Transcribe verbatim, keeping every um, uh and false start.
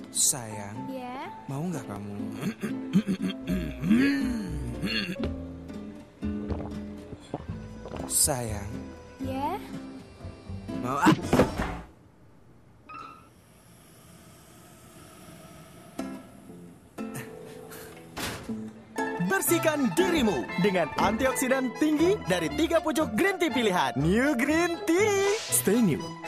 Sayang, Ya, mau nggak kamu? Sayang, ya. mau ah? Bersihkan dirimu dengan antioksidan tinggi dari tiga pucuk green tea pilihan. New Green Tea. Stay new.